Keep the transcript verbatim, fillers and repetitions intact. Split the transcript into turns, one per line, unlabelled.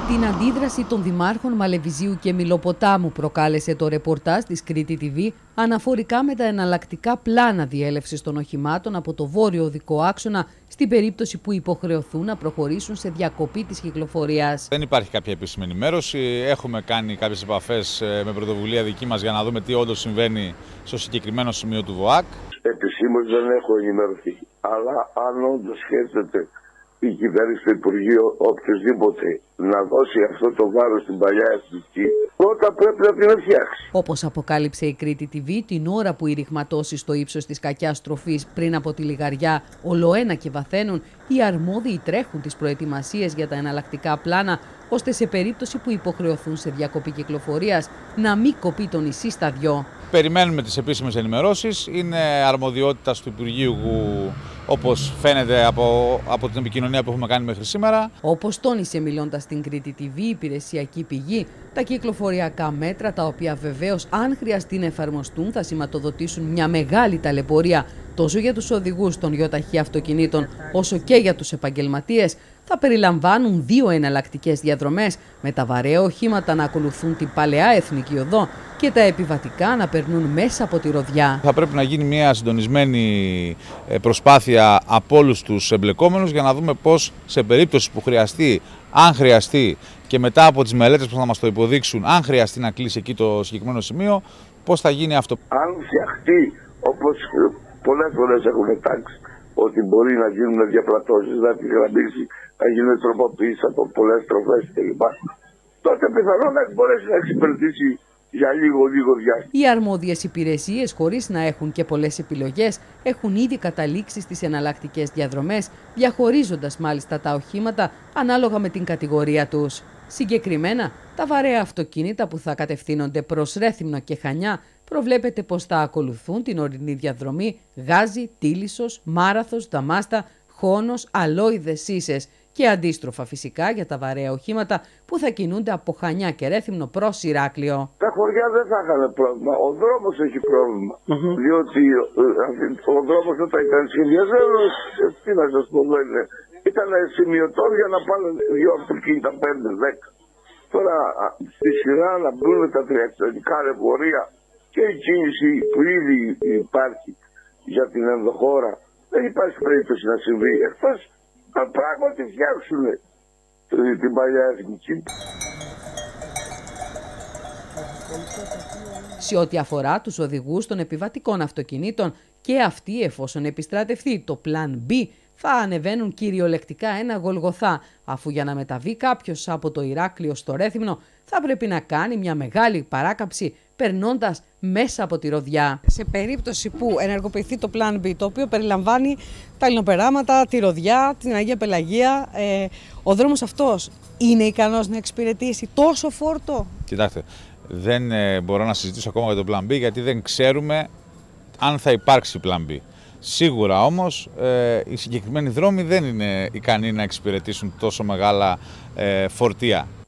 Την αντίδραση των δημάρχων Μαλεβιζίου και Μυλοποτάμου προκάλεσε το ρεπορτάζ της Κρήτη τι βι αναφορικά με τα εναλλακτικά πλάνα διέλευσης των οχημάτων από το βόρειο οδικό άξονα στην περίπτωση που υποχρεωθούν να προχωρήσουν σε διακοπή της κυκλοφορίας.
Δεν υπάρχει κάποια επίσημη ενημέρωση. Έχουμε κάνει κάποιες επαφές με πρωτοβουλία δική μας για να δούμε τι όντως συμβαίνει στο συγκεκριμένο σημείο του ΒΟΑΚ.
Επισήμως δεν έχω ενημερωθεί, αλλά αν όντως σκέφτεται η κυβέρνηση του Υπουργείου οποιοδήποτε να δώσει αυτό το βάρος στην παλιά εθνική, πρώτα πρέπει να την φτιάξει.
Όπως αποκάλυψε η Κρήτη τι βι, την ώρα που οι ρηγματώσεις στο ύψος της κακιάς τροφής πριν από τη Λιγαριά ολοένα και βαθαίνουν, οι αρμόδιοι τρέχουν τις προετοιμασίες για τα εναλλακτικά πλάνα, ώστε σε περίπτωση που υποχρεωθούν σε διακοπή κυκλοφορίας να μην κοπεί το νησί στα δυο.
Περιμένουμε τις επίσημες ενημερώσεις. Είναι αρμοδιότητα του Υπουργείου, όπως φαίνεται από, από την επικοινωνία που έχουμε κάνει μέχρι σήμερα.
Όπως τόνισε μιλώντας στην Κρήτη τι βι, η υπηρεσιακή πηγή, τα κυκλοφοριακά μέτρα, τα οποία βεβαίως αν χρειαστεί να εφαρμοστούν θα σηματοδοτήσουν μια μεγάλη ταλαιπωρία τόσο για τους οδηγούς των γιοταχή αυτοκινήτων όσο και για τους επαγγελματίες, θα περιλαμβάνουν δύο εναλλακτικές διαδρομές, με τα βαρέα οχήματα να ακολουθούν την παλαιά εθνική οδό και τα επιβατικά να περνούν μέσα από τη ροδιά.
Θα πρέπει να γίνει μια συντονισμένη προσπάθεια από όλους τους εμπλεκόμενους για να δούμε πώς σε περίπτωση που χρειαστεί, αν χρειαστεί και μετά από τις μελέτες που θα μας το υποδείξουν, αν χρειαστεί να κλείσει εκεί το συγκεκριμένο σημείο, πώς θα γίνει αυτό.
Αν φτιαχτεί, όπως πολλές φορές έχουμε τάξει, ότι μπορεί να γίνουν διαπλατώσεις, να επιγραμμίσει, να γίνουν τροποποιήσεις από πολλές τροφές κλπ. Τότε πιθανόν να μπορέσει να εξυπηρετήσει για λίγο λίγο διάστημα.
Οι αρμόδιες υπηρεσίες, χωρίς να έχουν και πολλές επιλογές, έχουν ήδη καταλήξει στις εναλλακτικές διαδρομές, διαχωρίζοντας μάλιστα τα οχήματα ανάλογα με την κατηγορία τους. Συγκεκριμένα, τα βαρέα αυτοκίνητα που θα κατευθύνονται προς Ρέθυμνο και Χανιά προβλέπεται πως θα ακολουθούν την ορεινή διαδρομή Γάζι, Τίλισσος, Μάραθος, Δαμάστα, Χόνος, Αλόιδες, Σύσες και αντίστροφα φυσικά για τα βαρέα οχήματα που θα κινούνται από Χανιά και Ρέθυμνο προς Ηράκλειο.
Τα χωριά δεν θα είχαν πρόβλημα. Ο δρόμος έχει πρόβλημα. Mm-hmm. Διότι ο δρόμος όταν ήταν σχεδιασμένος, τι να σας πω, ήταν σημειωτό για να πάνε δύο αυτοκίνητα, πέντε, δέκα. Τώρα στη σειρά να μπουν τα τριαξιωτικά λεωφορεία και η κίνηση που ήδη υπάρχει για την ενδοχώρα, δεν υπάρχει περίπτωση να συμβεί. Εκτός αν πράγματι φτιάξουν την παλιά εθνική.
Σε ό,τι αφορά τους οδηγούς των επιβατικών αυτοκινήτων, και αυτοί, εφόσον επιστρατευτεί το Plan B, θα ανεβαίνουν κυριολεκτικά ένα γολγοθά, αφού για να μεταβεί κάποιος από το Ηράκλειο στο Ρέθυμνο θα πρέπει να κάνει μια μεγάλη παράκαψη περνώντας μέσα από τη ροδιά.
Σε περίπτωση που ενεργοποιηθεί το Plan B, το οποίο περιλαμβάνει τα λινοπεράματα, τη ροδιά, την Αγία Πελαγία, ε, ο δρόμος αυτός είναι ικανός να εξυπηρετήσει τόσο φόρτο?
Κοιτάξτε, δεν ε, μπορώ να συζητήσω ακόμα για το Plan B, γιατί δεν ξέρουμε αν θα υπάρξει Plan B. Σίγουρα όμως ε, οι συγκεκριμένοι δρόμοι δεν είναι ικανοί να εξυπηρετήσουν τόσο μεγάλα ε, φορτία.